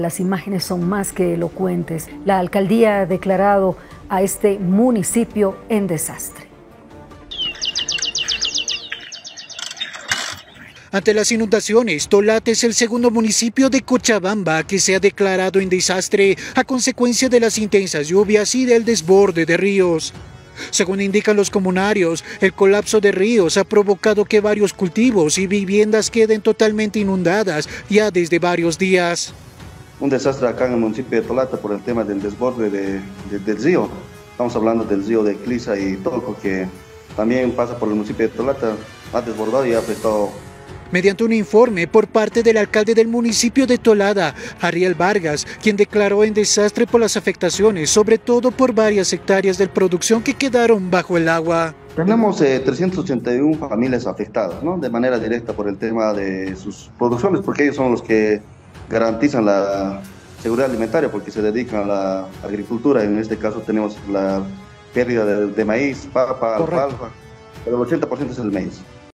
Las imágenes son más que elocuentes. La alcaldía ha declarado a este municipio en desastre. Ante las inundaciones, Tolata es el segundo municipio de Cochabamba que se ha declarado en desastre a consecuencia de las intensas lluvias y del desborde de ríos. Según indican los comunarios, el colapso de ríos ha provocado que varios cultivos y viviendas queden totalmente inundadas ya desde varios días. Un desastre acá en el municipio de Tolata por el tema del desborde del río. Estamos hablando del río de Clisa y Tolco, que también pasa por el municipio de Tolata, ha desbordado y ha afectado. Mediante un informe por parte del alcalde del municipio de Tolada, Ariel Vargas, quien declaró en desastre por las afectaciones, sobre todo por varias hectáreas de producción que quedaron bajo el agua. Tenemos 381 familias afectadas, ¿no? De manera directa por el tema de sus producciones, porque ellos son los que garantizan la seguridad alimentaria, porque se dedican a la agricultura. En este caso tenemos la pérdida de maíz, papa, alfalfa, pero el 80% es el maíz.